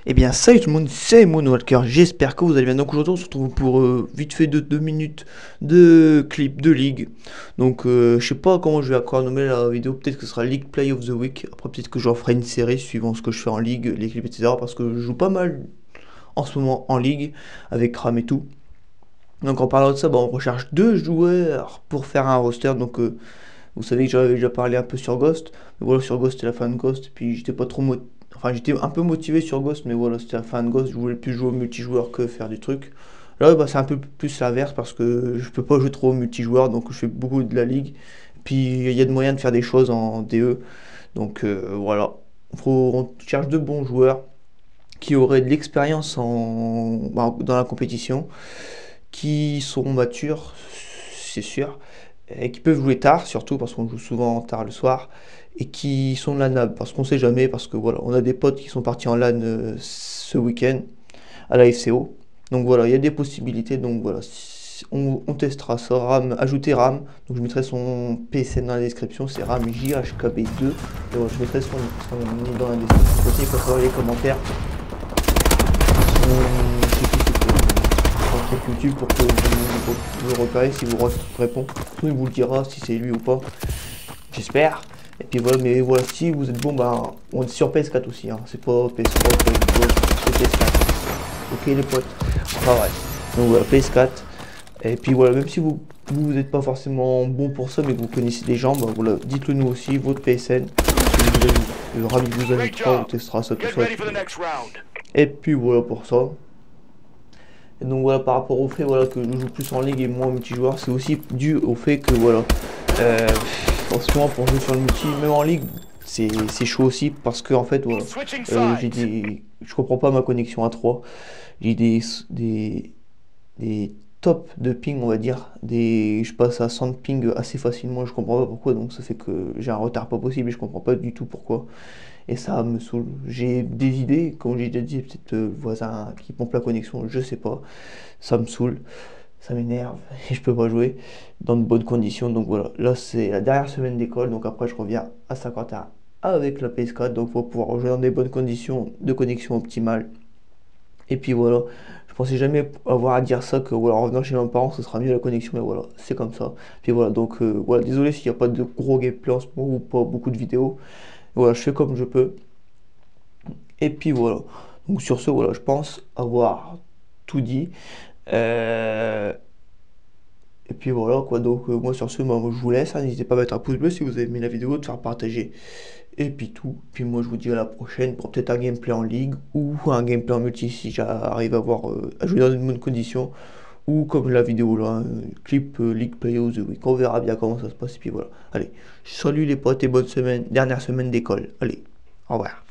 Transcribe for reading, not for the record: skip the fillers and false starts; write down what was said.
Eh bien salut tout le monde, c'est Moonwalker, j'espère que vous allez bien. Donc aujourd'hui on se retrouve pour vite fait de 2 minutes de clip de League. Donc je sais pas comment je vais encore nommer la vidéo, peut-être que ce sera League Play of the Week. Après peut-être que j'en ferai une série suivant ce que je fais en Ligue, les clips etc. Parce que je joue pas mal en ce moment en Ligue avec Ram et tout. Donc en parlant de ça, on recherche 2 joueurs pour faire un roster. Donc vous savez que j'avais déjà parlé un peu sur Ghost. Mais voilà, sur Ghost, c'était la fin de Ghost. Et puis j'étais pas trop enfin, j'étais un peu motivé sur Ghost, mais voilà, c'était la fin de Ghost. Je voulais plus jouer au multijoueur que faire du truc. Là, c'est un peu plus l'inverse parce que je peux pas jouer trop au multijoueur. Donc je fais beaucoup de la ligue. Puis il y a de moyens de faire des choses en DE. Donc voilà. On cherche de bons joueurs qui auraient de l'expérience dans la compétition, qui seront matures, c'est sûr, et qui peuvent jouer tard, surtout parce qu'on joue souvent tard le soir, et qui sont lanables, parce qu'on sait jamais, parce que voilà, on a des potes qui sont partis en LAN ce week-end à la FCO. Donc voilà, il y a des possibilités, donc voilà, on testera ça. RAM, ajouter RAM, donc je mettrai son PSN dans la description, c'est RAM JHKB2, et voilà, je mettrai son nom dans la description. Aussi, il faut savoir les commentaires. Sur YouTube pour que vous le repérez si vous répond. Il vous le dira si c'est lui ou pas. J'espère. Et puis voilà, mais voilà, si vous êtes bon, on est sur PS4 aussi, hein. C'est pas PS3, c'est PS4. Ok les potes. Enfin ouais. Donc voilà, PS4. Et puis voilà, même si vous n'êtes pas forcément bon pour ça, mais que vous connaissez des gens, voilà, dites-le nous aussi, votre PSN. Le Ravi vous ajoutera, on testera ça tout ça. Et puis voilà pour ça. Et donc voilà, par rapport au fait voilà, que je joue plus en ligue et moins en multijoueur, c'est aussi dû au fait que voilà, en ce moment pour jouer sur le multi, même en ligue, c'est chaud aussi parce que en fait voilà, je comprends pas ma connexion à 3, j'ai des tops de ping on va dire, je passe à 100 de ping assez facilement, je comprends pas pourquoi, donc ça fait que j'ai un retard pas possible et je comprends pas du tout pourquoi. Et ça me saoule. J'ai des idées, comme j'ai déjà dit, peut-être voisin qui pompe la connexion, je sais pas. Ça me saoule, ça m'énerve et je peux pas jouer dans de bonnes conditions. Donc voilà, là c'est la dernière semaine d'école, donc après je reviens à 51 avec la PS4, donc faut pouvoir jouer dans des bonnes conditions de connexion optimale. Et puis voilà, je pensais jamais avoir à dire ça, que voilà, en revenant chez mes parents, ce sera mieux la connexion, mais voilà, c'est comme ça. Puis voilà, donc voilà, désolé s'il n'y a pas de gros gameplay en ce moment ou pas beaucoup de vidéos. Voilà, je fais comme je peux. Et puis voilà. Donc sur ce, voilà, je pense avoir tout dit. Euh, Et puis voilà quoi. Donc moi sur ce, moi, je vous laisse, hein. N'hésitez pas à mettre un pouce bleu si vous avez aimé la vidéo, de faire partager. Et puis tout. Puis moi je vous dis à la prochaine pour peut-être un gameplay en ligue ou un gameplay en multi si j'arrive à jouer dans une bonne condition. Ou comme la vidéo là, un clip League Play of the Week. On verra bien comment ça se passe. Et puis voilà. Allez, salut les potes et bonne semaine, dernière semaine d'école. Allez, au revoir.